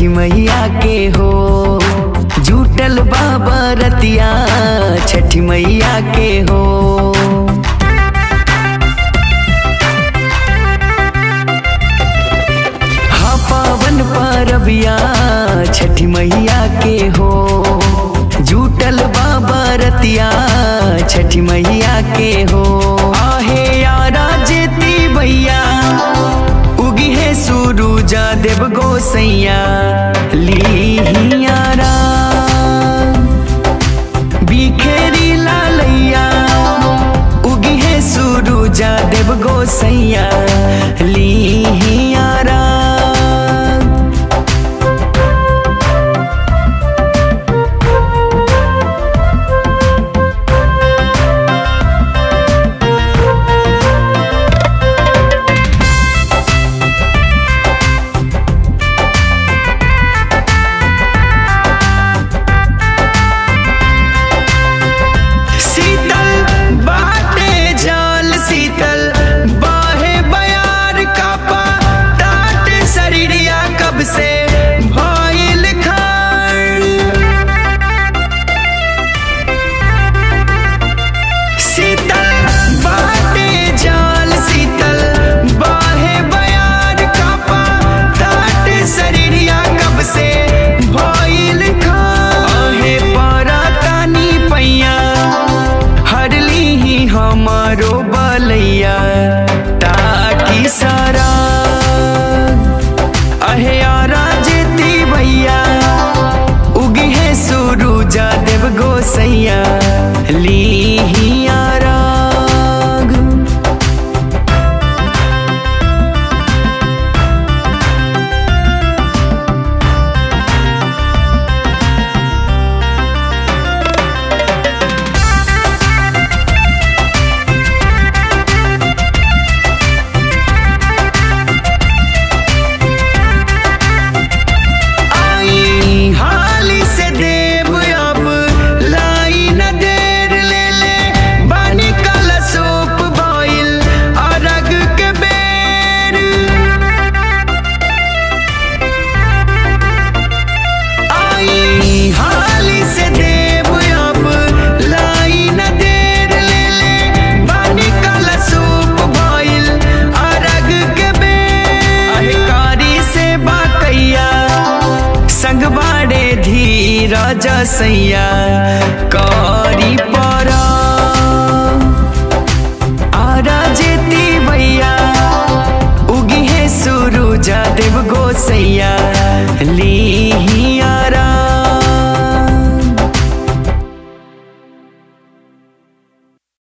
मैया के हो। जुटल बाबा रतिया छठी मैया के हो। हाँ पावन परबिया छठी मैया के हो। जुटल बाबा रतिया छठी मैया के हो। आहे यारा जेती भैया उगी है सूरुजा देव गोसैया लिहियारा। बिखेरी लालैया उगी है सूरुजा देव गोसैया लिहियारा। हमारो बलैया ताकि सारा अहे यारा जेती भैया उगी है सूरुजा देव गोसैया लिहियारा। राजा सैया करी परा आरा जेती भैया उगी है सूरुजा देव गोसैया